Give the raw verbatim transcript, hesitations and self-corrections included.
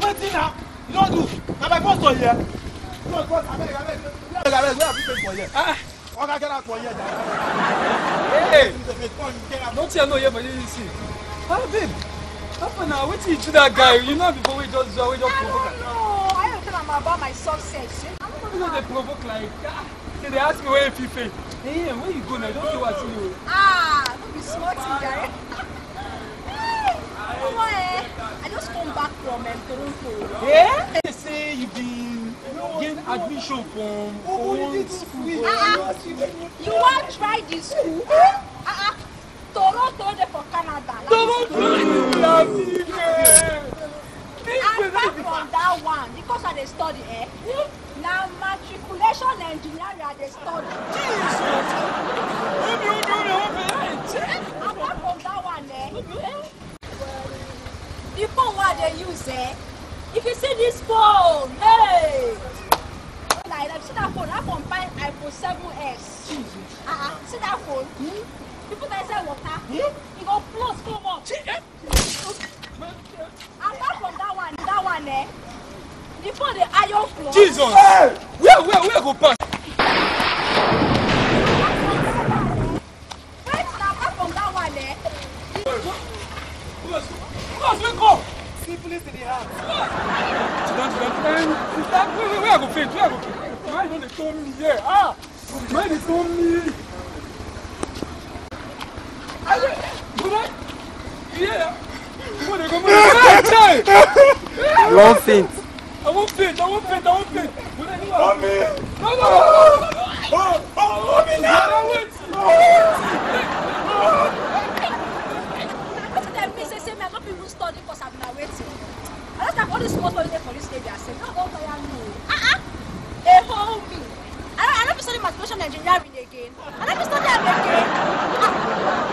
waiting now. You don't do. Now my boss on here. No, boss, I beg, I beg. I beg, I beg. Where have you paid for here? Ah. Okay, get out for here. Hey. Don't you know here, but you see. Ah, babe. How now? What did you do that guy? You know before we just we just provoke. No, I don't tell them about my success. I'm not going to provoke like that. So they ask me where if you fail. Hey, where you go now? Don't do what you. Ah, don't be smart, guy. Come on, eh? I just come back from um, Toronto. Yeah? They say you've been getting admission from own school. Uh-uh. You want to try this school? Uh-uh. Toronto, they for Canada. Toronto! Apart from that one, because I they study, eh? Now matriculation engineering I they study. Apart from that one, eh? The phone what they use, eh? If you see this phone, hey! Like, see that phone, that phone buy iPhone seven S. Uh-uh, see that phone? Hmm? You put inside water, hmm? You go plus come up. Apart from that one, that one, eh? The phone, the iron floor. Jesus! Hey! Where, where, where go pass? Wait, now, apart from that one, eh? Let's go! Syphilis in the heart. Where, where, where I go faint? Where I go faint? Man, you told me here. Ah! Man, you told me. Yeah. What are you going You won't faint. I won't faint. I won't faint. I won't faint. Mommy! No, no, no. Oh, oh, mommy, now! Wait. What did I miss? They say, me, I don't even study because I'm now waiting. I just have all this small holiday for this lady. I said, no, don't tell me. Uh-uh. They hold me. I don't, I don't be studying matriculation engineering again. I don't be studying again. Ah.